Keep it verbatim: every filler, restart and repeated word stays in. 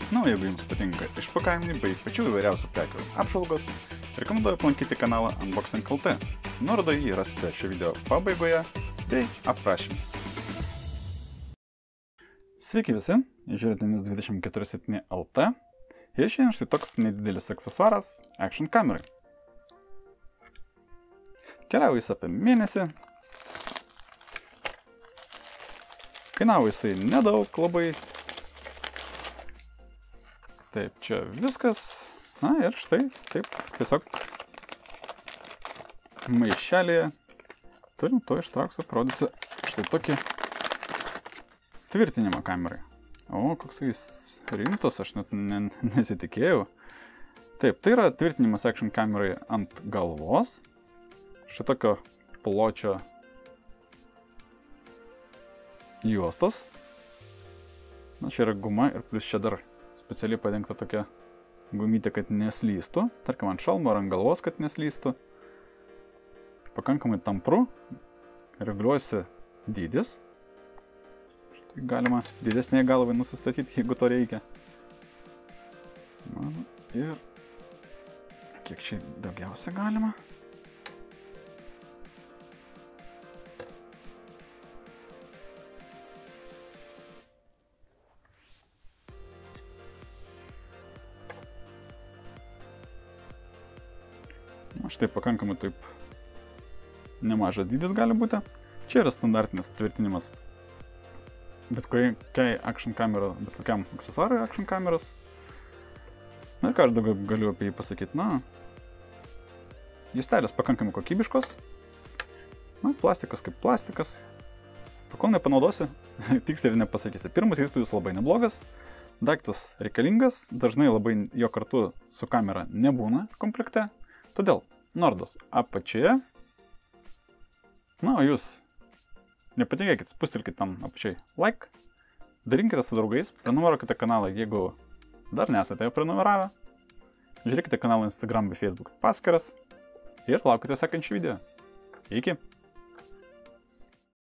Na, o jeigu jums patinka išpakavimai bei pačių įvairiausių prekių apžvalgos, rekomenduoju aplankyti kanalą Unboxing L T. Nuorodą jį rasite šio video pabaigoje bei aprašyme. Sveiki visi, žiūrite News dvidešimt keturi septyni L T ir šiandien štai toks nedidelis aksesuaras action kamerai. Keliavo jis apie mėnesį. Kainavo jisai nedaug labai. Taip, čia viskas. Na ir štai, taip, tiesiog maišelėje turim, to ištrauksiu, parodysiu štai tokį tvirtinimą kamerai. O, koks jis rimtas, aš net ne, nesitikėjau. Taip, tai yra tvirtinimas action kamerai ant galvos. Šitokio pločio juostos. Na, čia yra guma ir plus čia dar specialiai padengta tokia gumytė, kad neslystų. Tarkim, ant šalmo ar ant galvos, kad neslystų. Pakankamai tampru. Reguliuojasi dydis. Štai galima didesnėje galvai nusistatyti, jeigu to reikia. Na, ir kiek čia daugiausia galima. Štai pakankamai taip nemažas dydis gali būti. Čia yra standartinis tvirtinimas bet kokiai action kamera, bet kokiam aksesuarui action kameros. Na ir ką aš daugiau galiu apie jį pasakyti. Na, juostelės pakankamai kokybiškos. Na, plastikas kaip plastikas. Pakol nepanaudosi, tiksliai ir nepasakysi. Pirmas įspūdis labai neblogas. Daiktas reikalingas. Dažnai labai jo kartu su kamera nebūna komplekte. Todėl nuorodos apačioje. Na, o jūs nepatikėkit, spustelkit tam apačiai like, dalinkite su draugais, prenumeruokite kanalą, jeigu dar nesate jo prenumeravę, žiūrėkite kanalą Instagram bei Facebook paskyras ir laukite sekančių video. Iki!